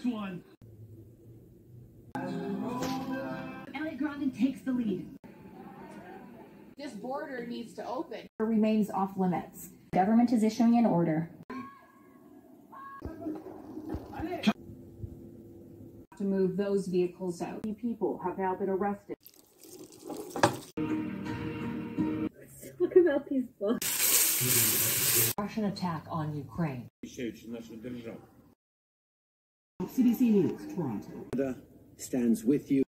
this one. Elliot Grondin takes the lead. This border needs to open. Remains off limits. Government is issuing an order to move those vehicles out. People have now been arrested. Talk about these books. Russian attack on Ukraine. CBC News, Toronto. Stands with you.